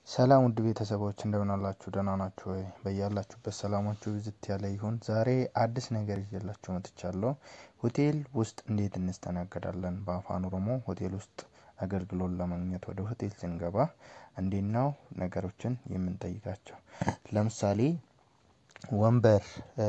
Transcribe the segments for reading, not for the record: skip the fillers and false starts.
ሰላም ውድ ቤተሰቦች እንደምን አላችሁ ደህና ናችሁ ወይ በያላችሁበት ሰላማችሁ ይብዛ ያለ ይሁን ዛሬ አዲስ ነገር ይዤላችሁ መጥቻለሁ ሆቴል ውስጥ እንዴት እንስተናገዳለን በአፋን ኦሮሞ ሆቴል ውስጥ አገልግሎት ለማግኘት ወደ ሆቴል ስንገባ እንዴት ነው ነገሮችን የምንጠይቃቸው ለምሳሌ ወንበር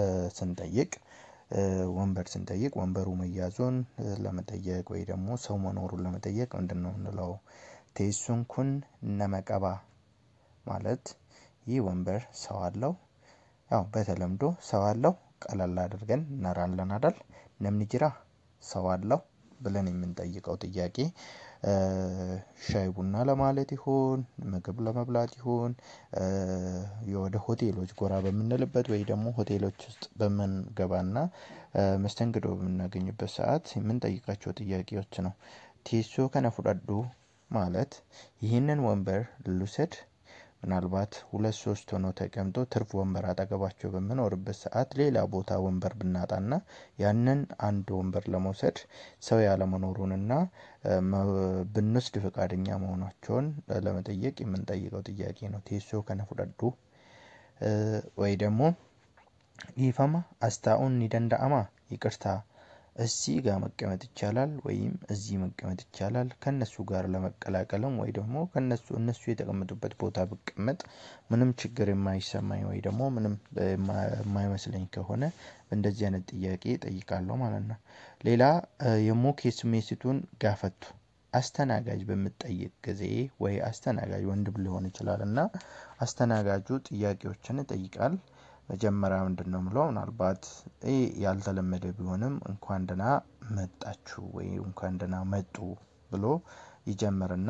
ስንጠይቅ ወንበሩ መያዙን ለመጠየቅ ወይ ደግሞ ሰው መኖሩን ለመጠየቅ ምንድነው እንለው ቴሱን ኩን ነመቀባ ማለት ይህ ወንበር ሰው አለው ያው በተለምዶ ሰው አለው ቀላል አድርገን እናራለን አይደል ነምን ጅራ ሰው አለው ብለን የምንጠይቀው ጥያቄ ሻይ ቡና ለማለት ይሁን ምግብ ለመብላት ይሁን የወደ ሆቴሎች ጎራ በመነለበት ወይ ደግሞ ሆቴሎች ውስጥ በመንገባና መስተንግዶ በመናገኝበት ሰዓት የምንጠይቃቸው ጥያቄዎች ነው ቴሶ ከነፍዳዱ ማለት ይሄንን ወንበር ልውሰድ ምናልባት 2-3 ሆኖ ተቀምጦ ትርፍ ወንበር አጠገባቸው በመኖርበት ሰዓት ሌላ ቦታ ወንበር ብናጣና ያንን አንድ ወንበር ለመውሰድ ሰው ያለ መኖሩንና ብንወስድ ፈቃደኛ መሆናቸውን ለመጠየቅ የምንጠይቀው ጥያቄ ነው ቴሶ ከነፍዳዱ ወይ ደግሞ ይፈማ አስታኡን ይደንዳአማ ይቅርታ እዚህ ጋር መቀመጥ ይቻላል ወይም እዚህ መቀመጥ ይቻላል ከነሱ ጋር ለመቀላቀልም ወይ ደግሞ እነሱ የተቀመጡበት ቦታ ብቀመጥ ምንም ችግር የማይሰማኝ ወይ ደግሞ ምንም የማይመስለኝ ከሆነ እንደዚህ አይነት ጥያቄ ጠይቃለሁ ማለት ነው ሌላ የሞኬስ ሜሲቱን ጋፈቱ አስተናጋጅ በመጠየቅ ጊዜ ወይ አስተናጋጅ ወንድም ሊሆን ይችላልና አስተናጋጁ ጥያቄዎችን ይጠይቃል መጀመሪያ ምንድነው ምለው ምናልባት ያልተለመደ ቢሆንም እንኳን ደህና መጣችሁ ወይ እንኳን ደህና መጡ ብሎ ይጀምርና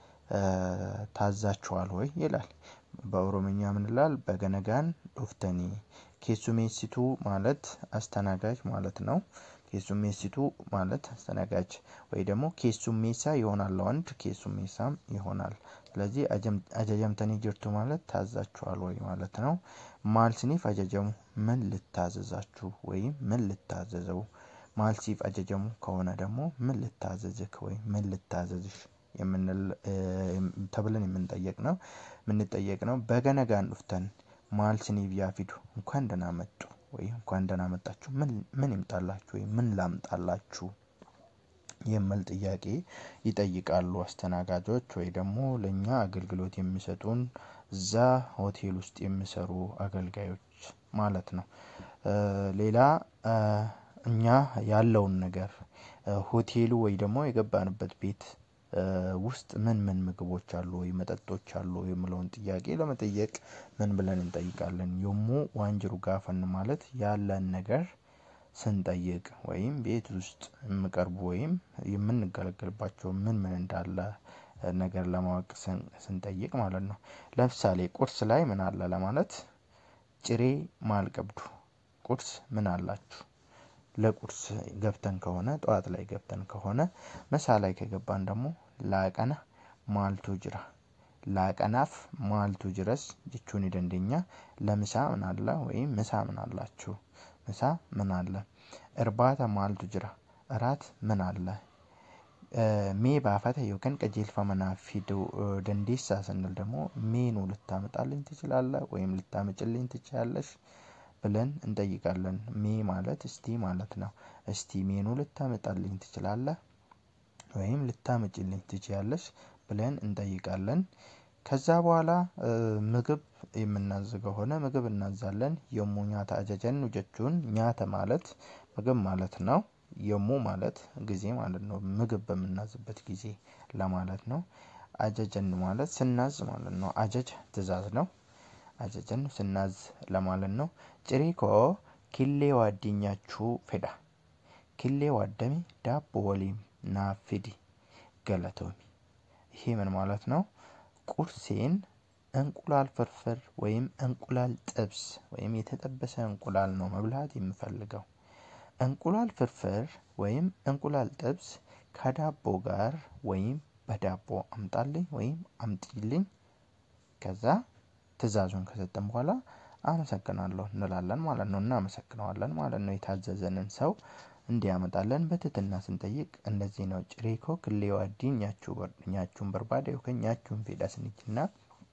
ታዛችኋል ወይ ይላል በኦሮምኛ ምን ይላል በገነጋን ዱፍተኒ ኬሱሜሲቱ ማለት አስተናጋጅ ማለት ነው ኬሱሜሲቱ ማለት አስተናጋጅ ወይ ደግሞ ኬሱሜሳ ይሆናል ወንድ ኬሱሜሳም ይሆናል ስለዚህ አጀጀምተኒ ጅርቱ ማለት ታዛችኋል ወይ ማለት ነው ማልሲኒፍ አጀጀሙ ምን ልታዘዛችሁ ወይ ምን ልታዘዘው ማልሲፍ አጀጀሙ ከሆነ ደግሞ ምን ልታዘዝክ ወይ ምን ልታዘዝሽ የምንል ተብለን የምንጠየቅ ነው በገነጋን ዱፍተን ማልሲኒፍ ያፊዱ እንኳን ደህና መጡ ወይ እንኳን ደህና መጣችሁ ምን ይምጣላችሁ ወይ ምን ላምጣላችሁ የምል ጥያቄ ይጠይቃሉ አስተናጋጆች ወይ ደግሞ ለኛ አገልግሎት የሚሰጡን እዛ ሆቴል ውስጥ የሚሰሩ አገልጋዮች ማለት ነው ሌላ እኛ ያለውን ነገር ሆቴሉ ወይ ደግሞ የገባንበት ቤት ውስጥ ምን ምግቦች አሉ ወይ መጠጦች አሉ የሚለውን ጥያቄ ለመጠየቅ ምን ብለን እንጠይቃለን የሞ ዋንጅሩ ጋፈን ማለት ያለን ነገር ስንጠይቅ ወይም ቤት ውስጥ ምቀርቡ ወይም የምንገለገልባቸው ምን እንዳለ ነገር ለማወቅ ስንጠይቅ ማለት ነው ለምሳሌ ቁርስ ላይ ምን አለ ለማለት ጭሬ ማልቀብዱ ቁርስ ምን አላችሁ ለቁርስ ገብተን ከሆነ ጧት ላይ ገብተን ከሆነ መሳ ላይ ከገባን ደግሞ ላቀና ማልቱ ጅራ ላቀናፍ ማልቱ ጅረስ ጅቹን ይደንደኛ ለምሳ ምን አለ ወይም ምሳ ምን አላችሁ ምሳ ምን አለ እርባታ ማልቱ ጅራ እራት ምን አለ ሜ ባፈተ ይወከን ቀጀልፈመና ፊዱ ደንዲሳ ስንል ደግሞ ሜኑ ልታመጣልኝ ትችላለህ ወይም ልታመጭልኝ ትችያለሽ ብለን እንጠይቃለን ሜ ማለት እስቲ ማለት ነው እስቲ ሜኑ ልታመጣልኝ ትችላለህ ወይም ልታመጭልኝ ትችያለሽ ብለን እንጠይቃለን ከዛ በኋላ ምግብ የምናዘገው ሆነ ምግብ እናዛለን የሙኛታ አጀጀን ወጀቹን ኛተ ማለት ምግብ ማለት ነው የሙ ማለት ጊዜ ማለት ነው ምግብ በመናዝበት ጊዜ ለማለት ነው አጀጀን ማለት ስናዝ ማለት ነው አጀጅ ትዛዝ ነው አጀጀን ስናዝ ለማለት ነው ጭሪኮ ኪሌ ዋዲኛቹ ፌዳ ኪሌ ዋደሚ ዳቦ ወሊም ናፊዲ ገለቶሚ ይሄ ምን ማለት ነው ቁርሴን እንቁላል ፍርፍር ወይም እንቁላል ጥብስ ወይም የተጠበሰ እንቁላል ነው መብላት የምፈልገው እንቁላል ፍርፍር ወይም እንቁላል ጥብስ ከዳቦ ጋር ወይም በዳቦ አምጣልኝ ወይም አምጥልኝ ከዛ ትዛዙን ከሰጠን በኋላ አመሰግናለሁ እንላለን ማለት ነው እናመሰግናለን ማለት ነው የታዘዘንን ሰው እንዲያመጣለን በትትና ስንጠይቅ እንደዚህ ነው ጭሬኮ ክሌው አዲኛቹ በርባዴው ከኛቹን ፌዳስንችና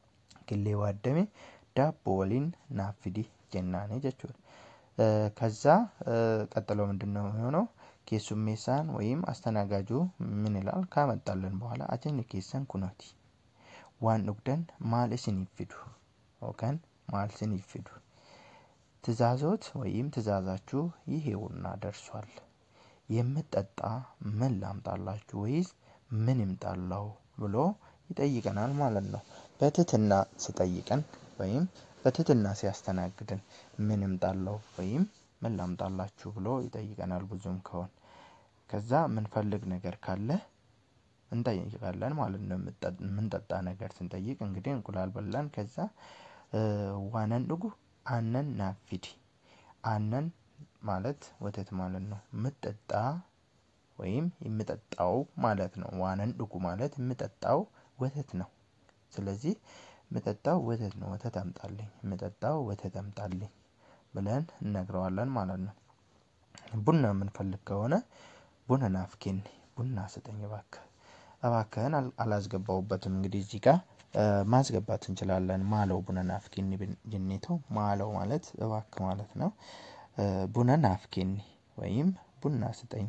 biqillee waaddame daabboo waliin naaf fidi jennaani jechuudha. ከዛ ቀጥሎ ምንድነው የሚሆነው? keessummeessaan ወይም አስተናጋጁ ምን ይላል? ካመጣልን በኋላ አጀንዳ ኬሰን ኩኖቲ waan dhugdan maal isiniif fidu yookaan maal isiniif fidu ትእዛዞት ወይም ትእዛዛችሁ ይሄውና ደርሷል የምትጠጣ ምን ላምጣላችሁ ወይስ ምን ይምጣላው ብሎ ይጠይቀናል ማለት ነው። በትህትና ሲጠይቀን ወይም በትህትና ሲያስተናግደን ምን ይምጣላው ወይም ምን ላምጣላችሁ ብሎ ይጠይቀናል። ብዙም ከሆነ ከዛ ምን ፈልግ ነገር ካለ እንጠይቃለን ማለት ነው። ምን ጠጣ ነገር ስንጠይቅ እንግዲህ እንቁላል በላን ከዛ ዋናን ድጉ አነን ናፊዲ አነን ማለት ወተት ማለት ነው። ምጠጣ ወይም የምጠጣው ማለት ነው። ዋናን ድጉ ማለት የምጠጣው ወተት ነው። ስለዚህ ምጠጣው ወተት ነው። ወተት አምጣልኝ ምጠጣው ወተት አምጣልኝ ብለን እንነግረዋለን ማለት ነው። ቡና ምን ፈልግ ከሆነ ቡና ናፍኪን ቡና ስጠኝ እባክህን አላስገባውበትም። እንግዲህ እዚህ ጋር ማስገባት እንችላለን። ማለው ቡና ናፍኪን ጀኔተው ማለው ማለት እባክህ ማለት ነው። ቡና ናፍኪን ወይም ቡና ስጠኝ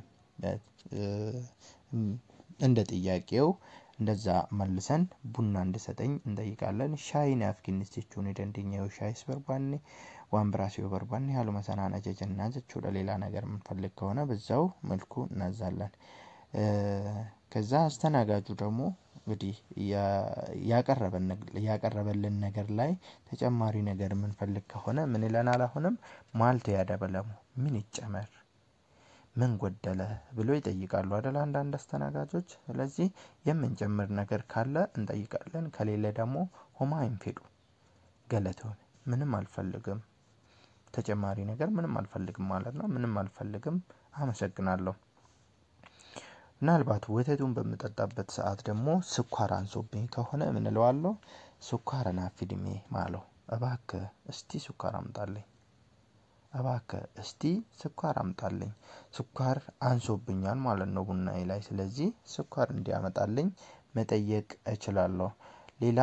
እንደ ጥያቄው እንደዛ መልሰን ቡና እንድሰጠኝ እንጠይቃለን። ሻይ ናፍኪን እስቲቹን እንደንደኛው ሻይስ በርባኔ ዋንብራሲዮ በርባኔ ያሉ መሰናና ጀጀና ጀቹ ለሌላ ነገር ምን ፈልግ ከሆነ በዛው መልኩ እናዛለን። ከዛ አስተናጋጁ ደግሞ እንግዲህ ያቀረበልን ነገር ላይ ተጨማሪ ነገር ምን ፈልግ ከሆነ ምን ይለናል? አሁንም ማልተ ያደበለሙ ምን ይጨመር ምን ጎደለ ብሎ ይጠይቃሉ አይደል አንዳንድ አስተናጋጆች። ስለዚህ የምንጨምር ነገር ካለ እንጠይቃለን። ከሌለ ደግሞ ሆማይን ፊዱ ገለተው ምንም አልፈልግም ተጨማሪ ነገር ምንም አልፈልግም ማለት ነው። ምንም አልፈልግም አመሰግናለሁ። ምናልባት ወተቱን በመጠጣበት ሰዓት ደግሞ ስኳር አንሶብኝ ከሆነ ምን እለዋለሁ? ስኳር ናፍዲሜ ማለው እባክህ እስቲ ስኳር አምጣልኝ እባክህ እስቲ ስኳር አምጣልኝ። ስኳር አንሶብኛል ማለት ነው ቡናዬ ላይ። ስለዚህ ስኳር እንዲያመጣልኝ መጠየቅ እችላለሁ። ሌላ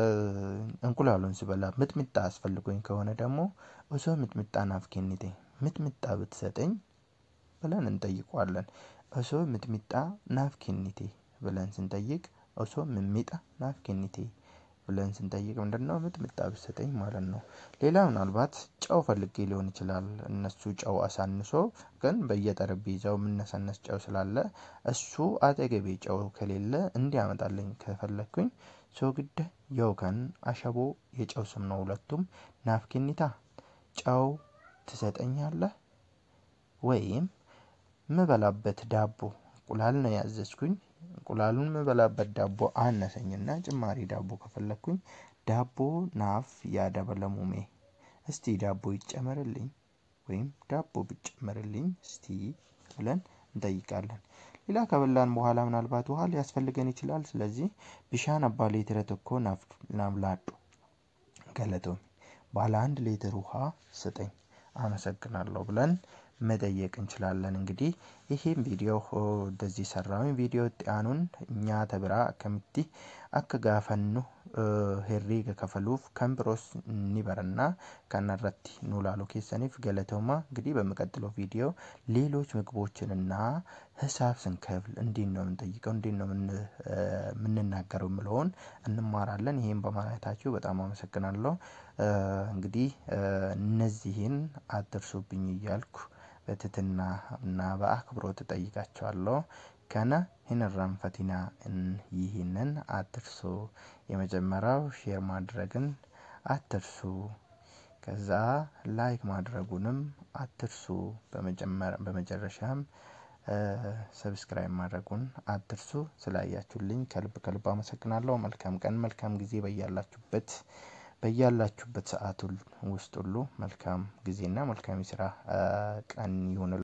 እንቁላሉን ስበላ ምጥምጣ አስፈልጎኝ ከሆነ ደግሞ እሱ ምጥምጣ ናፍኪኒቴ ምጥምጣ ብትሰጠኝ ብለን እንጠይቀዋለን። እሱ ምጥምጣ ናፍኪኒቴ ብለን ስንጠይቅ እሱ ምሚጣ ናፍኪኒቴ ብለን ስንጠይቅ ምንድነው ምጥምጣ ብትሰጠኝ ማለት ነው። ሌላ ምናልባት ጨው ፈልጌ ሊሆን ይችላል። እነሱ ጨው አሳንሶ ግን በየጠረጴዛው ምንነሰነስ ጨው ስላለ እሱ አጠገቤ ጨው ከሌለ እንዲያመጣልኝ ከፈለኩኝ ሶግደ የውከን አሸቦ የጨው ስም ነው ሁለቱም ናፍኪኒታ ጨው ትሰጠኛለህ ወይም ምበላበት ዳቦ እንቁላል ነው ያዘዝኩኝ እንቁላሉን ምበላበት ዳቦ አነሰኝና ጭማሪ ዳቦ ከፈለኩኝ ዳቦ ናፍ ያደበለሙሜ እስቲ ዳቦ ይጨመርልኝ ወይም ዳቦ ብጨመርልኝ እስቲ ብለን እንጠይቃለን። ሌላ ከበላን በኋላ ምናልባት ውሃ ሊያስፈልገን ይችላል። ስለዚህ ቢሻን አባ ሊትር ተኮ ናምላጡ ገለተው ባለ 1 ሊትር ውሃ ስጠኝ አመሰግናለሁ ብለን መጠየቅ እንችላለን። እንግዲህ ይሄን ቪዲዮ እንደዚህ ሰራው ቪዲዮ ጣኑን እኛ ተብራ ከምቲ አከጋፈኑ ሄሪገ ከፈሉፍ ከምብሮስ ኒበርና ከነረቲ ኑላሉ ከሰኒፍ ገለተውማ እንግዲህ በመቀጠለው ቪዲዮ ሌሎች ምግቦችንና ሐሳብ ስንከፍል እንዴት ነው እንጠይቀው እንዴት ነው ምንናገረው ምለውን እንማራለን። ይሄን በማለታችሁ በጣም አመሰግናለሁ። እንግዲህ እነዚህን አትርሱብኝ እያልኩ በትህትና እና በአክብሮት ተጠይቃቸዋለሁ። ከነ ህንራም ፈቲና ይህንን አትርሱ። የመጀመሪያው ሼር ማድረግን አትርሱ። ከዛ ላይክ ማድረጉንም አትርሱ። በመጨረሻም ሰብስክራይብ ማድረጉን አትርሱ። ስላያችሁልኝ ከልብ አመሰግናለሁ። መልካም ቀን መልካም ጊዜ በያላችሁበት ሰዓት ውስጥ ሁሉ መልካም ጊዜና መልካም የሥራ ቀን ይሁን።